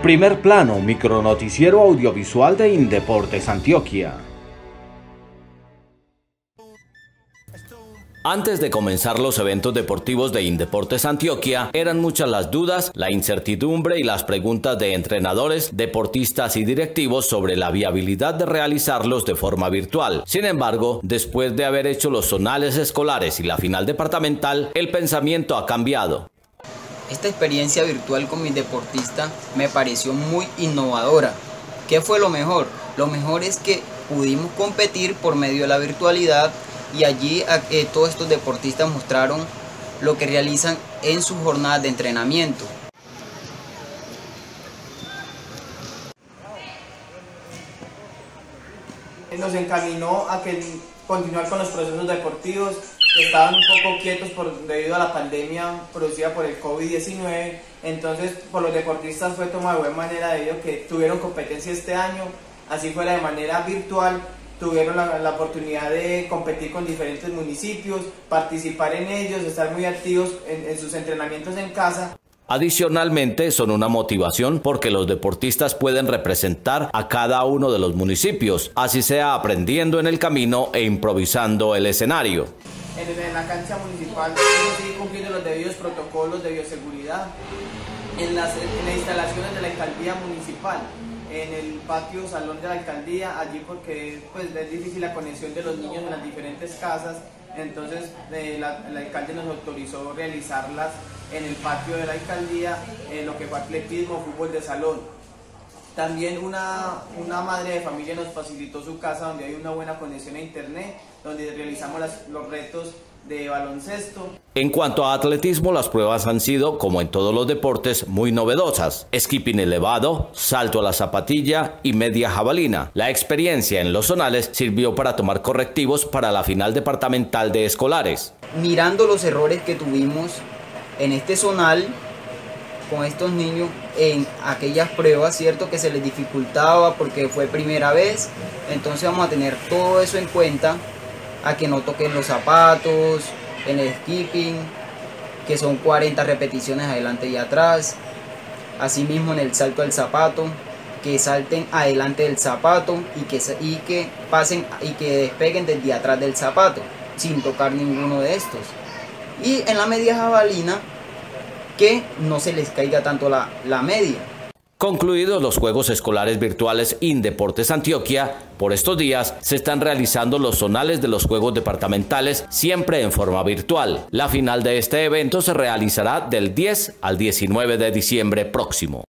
Primer Plano, micronoticiero audiovisual de Indeportes Antioquia. Antes de comenzar los eventos deportivos de Indeportes Antioquia, eran muchas las dudas, la incertidumbre y las preguntas de entrenadores, deportistas y directivos sobre la viabilidad de realizarlos de forma virtual. Sin embargo, después de haber hecho los zonales escolares y la final departamental, el pensamiento ha cambiado. Esta experiencia virtual con mis deportistas me pareció muy innovadora. ¿Qué fue lo mejor? Lo mejor es que pudimos competir por medio de la virtualidad y allí todos estos deportistas mostraron lo que realizan en sus jornadas de entrenamiento. Nos encaminó a continuar con los procesos deportivos que estaban un poco quietos debido a la pandemia producida por el COVID-19. Entonces, por los deportistas fue tomado de buena manera debido a que tuvieron competencia este año, así fuera de manera virtual. Tuvieron la oportunidad de competir con diferentes municipios, participar en ellos, estar muy activos en sus entrenamientos en casa. Adicionalmente, son una motivación porque los deportistas pueden representar a cada uno de los municipios, así sea aprendiendo en el camino e improvisando el escenario. En la cancha municipal seguir cumpliendo los debidos protocolos de bioseguridad, en las instalaciones de la alcaldía municipal, en el patio salón de la alcaldía, allí porque pues, es difícil la conexión de los niños en las diferentes casas, entonces el alcalde nos autorizó realizarlas en el patio de la alcaldía, lo que fue atletismo, fútbol de salón. También una madre de familia nos facilitó su casa donde hay una buena conexión a internet, donde realizamos los retos de baloncesto. En cuanto a atletismo, las pruebas han sido, como en todos los deportes, muy novedosas. Skipping elevado, salto a la zapatilla y media jabalina. La experiencia en los zonales sirvió para tomar correctivos para la final departamental de escolares. Mirando los errores que tuvimos en este zonal con estos niños en aquellas pruebas, cierto que se les dificultaba porque fue primera vez, entonces vamos a tener todo eso en cuenta, a que no toquen los zapatos, en el skipping, que son 40 repeticiones adelante y atrás, asimismo en el salto al zapato, que salten adelante del zapato y que pasen y que despeguen desde atrás del zapato, sin tocar ninguno de estos. Y en la media jabalina, que no se les caiga tanto la media. Concluidos los Juegos Escolares Virtuales Indeportes Antioquia, por estos días se están realizando los zonales de los Juegos Departamentales, siempre en forma virtual. La final de este evento se realizará del 10 al 19 de diciembre próximo.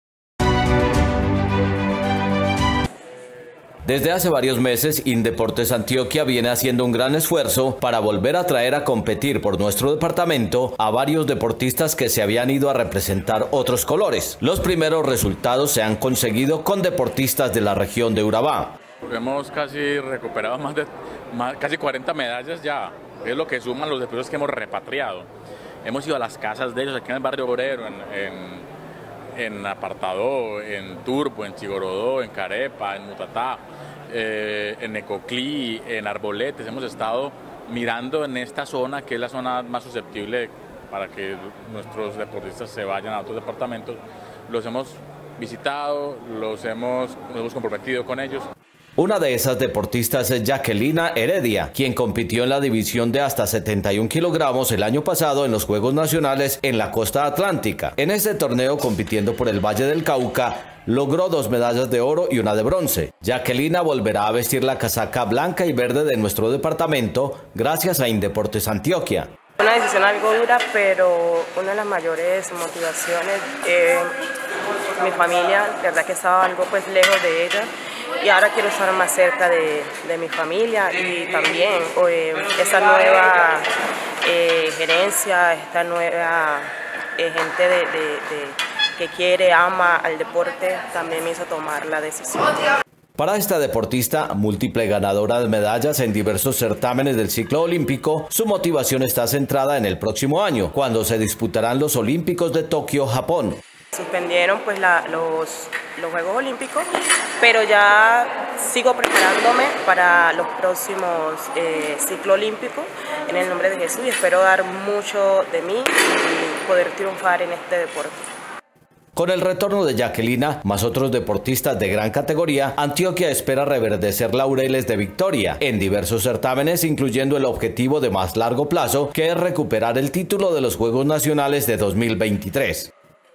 Desde hace varios meses, Indeportes Antioquia viene haciendo un gran esfuerzo para volver a traer a competir por nuestro departamento a varios deportistas que se habían ido a representar otros colores. Los primeros resultados se han conseguido con deportistas de la región de Urabá. Hemos casi recuperado casi 40 medallas ya, es lo que suman los deportistas que hemos repatriado. Hemos ido a las casas de ellos aquí en el barrio obrero, en Apartadó, en Turbo, en Chigorodó, en Carepa, en Mutatá, en Necoclí, en Arboletes. Hemos estado mirando en esta zona, que es la zona más susceptible para que nuestros deportistas se vayan a otros departamentos. Los hemos visitado, nos hemos comprometido con ellos. Una de esas deportistas es Jacquelina Heredia, quien compitió en la división de hasta 71 kilogramos el año pasado en los Juegos Nacionales en la costa atlántica. En este torneo, compitiendo por el Valle del Cauca, logró 2 medallas de oro y una de bronce. Jacquelina volverá a vestir la casaca blanca y verde de nuestro departamento gracias a Indeportes Antioquia. Una decisión algo dura, pero una de las mayores motivaciones, mi familia, de verdad que estaba algo pues lejos de ella. Y ahora quiero estar más cerca de mi familia y también esta nueva gerencia, esta nueva gente que quiere, ama al deporte, también me hizo tomar la decisión. Para esta deportista, múltiple ganadora de medallas en diversos certámenes del ciclo olímpico, su motivación está centrada en el próximo año, cuando se disputarán los Olímpicos de Tokio, Japón. Suspendieron pues los Juegos Olímpicos, pero ya sigo preparándome para los próximos ciclo olímpico en el nombre de Jesús y espero dar mucho de mí y poder triunfar en este deporte. Con el retorno de Jacquelina, más otros deportistas de gran categoría, Antioquia espera reverdecer laureles de victoria en diversos certámenes, incluyendo el objetivo de más largo plazo, que es recuperar el título de los Juegos Nacionales de 2023.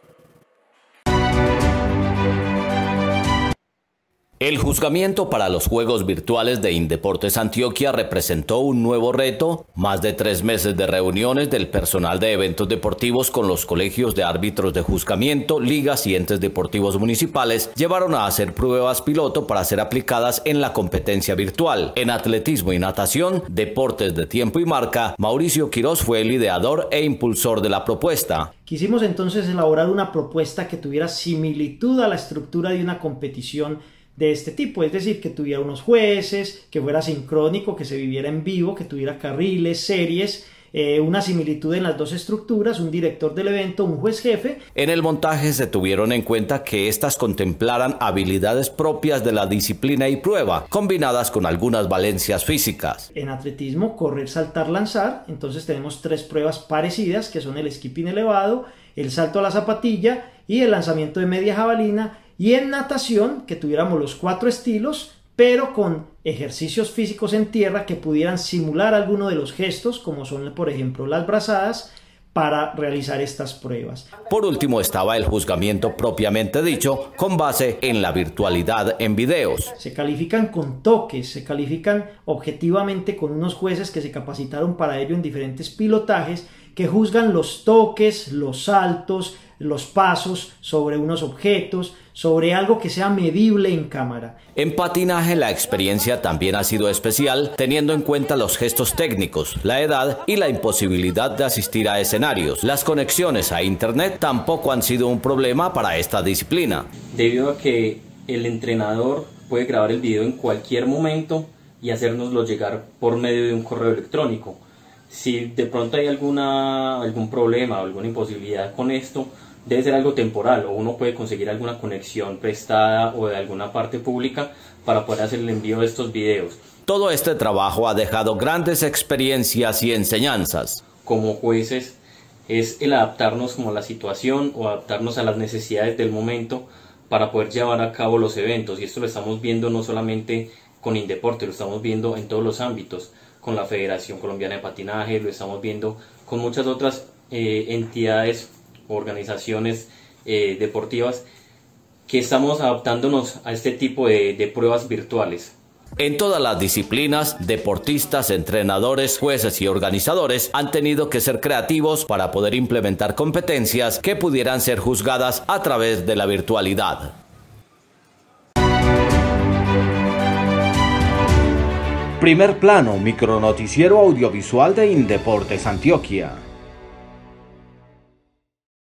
El juzgamiento para los Juegos Virtuales de Indeportes Antioquia representó un nuevo reto. Más de 3 meses de reuniones del personal de eventos deportivos con los colegios de árbitros de juzgamiento, ligas y entes deportivos municipales llevaron a hacer pruebas piloto para ser aplicadas en la competencia virtual. En atletismo y natación, deportes de tiempo y marca, Mauricio Quiroz fue el ideador e impulsor de la propuesta. Quisimos entonces elaborar una propuesta que tuviera similitud a la estructura de una competición de este tipo, es decir, que tuviera unos jueces, que fuera sincrónico, que se viviera en vivo, que tuviera carriles, series, una similitud en las dos estructuras, un director del evento, un juez jefe. En el montaje se tuvieron en cuenta que estas contemplaran habilidades propias de la disciplina y prueba, combinadas con algunas valencias físicas. En atletismo, correr, saltar, lanzar, entonces tenemos 3 pruebas parecidas, que son el skipping elevado, el salto a la zapatilla y el lanzamiento de media jabalina. Y en natación, que tuviéramos los 4 estilos, pero con ejercicios físicos en tierra que pudieran simular alguno de los gestos, como son, por ejemplo, las brazadas, para realizar estas pruebas. Por último estaba el juzgamiento propiamente dicho, con base en la virtualidad en videos. Se califican con toques, se califican objetivamente con unos jueces que se capacitaron para ello en diferentes pilotajes, que juzgan los toques, los saltos, los pasos sobre unos objetos, sobre algo que sea medible en cámara. En patinaje la experiencia también ha sido especial, teniendo en cuenta los gestos técnicos, la edad y la imposibilidad de asistir a escenarios. Las conexiones a internet tampoco han sido un problema para esta disciplina. Debido a que el entrenador puede grabar el video en cualquier momento y hacérnoslo llegar por medio de un correo electrónico. Si de pronto hay algún problema o alguna imposibilidad con esto, debe ser algo temporal, o uno puede conseguir alguna conexión prestada o de alguna parte pública para poder hacer el envío de estos videos. Todo este trabajo ha dejado grandes experiencias y enseñanzas. Como jueces es el adaptarnos como a la situación o adaptarnos a las necesidades del momento para poder llevar a cabo los eventos, y esto lo estamos viendo no solamente con Indeporte, lo estamos viendo en todos los ámbitos, con la Federación Colombiana de Patinaje, lo estamos viendo con muchas otras entidades, organizaciones deportivas, que estamos adaptándonos a este tipo de pruebas virtuales. En todas las disciplinas, deportistas, entrenadores, jueces y organizadores han tenido que ser creativos para poder implementar competencias que pudieran ser juzgadas a través de la virtualidad. Primer plano, micronoticiero audiovisual de Indeportes Antioquia.